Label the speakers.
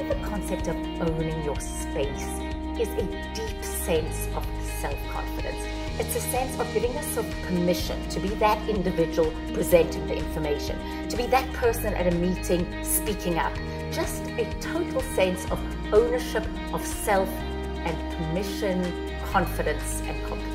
Speaker 1: the concept of owning your space is a deep sense of self-confidence. It's a sense of giving yourself permission to be that individual presenting the information, to be that person at a meeting speaking up. Just a total sense of ownership of self and permission, confidence and competence.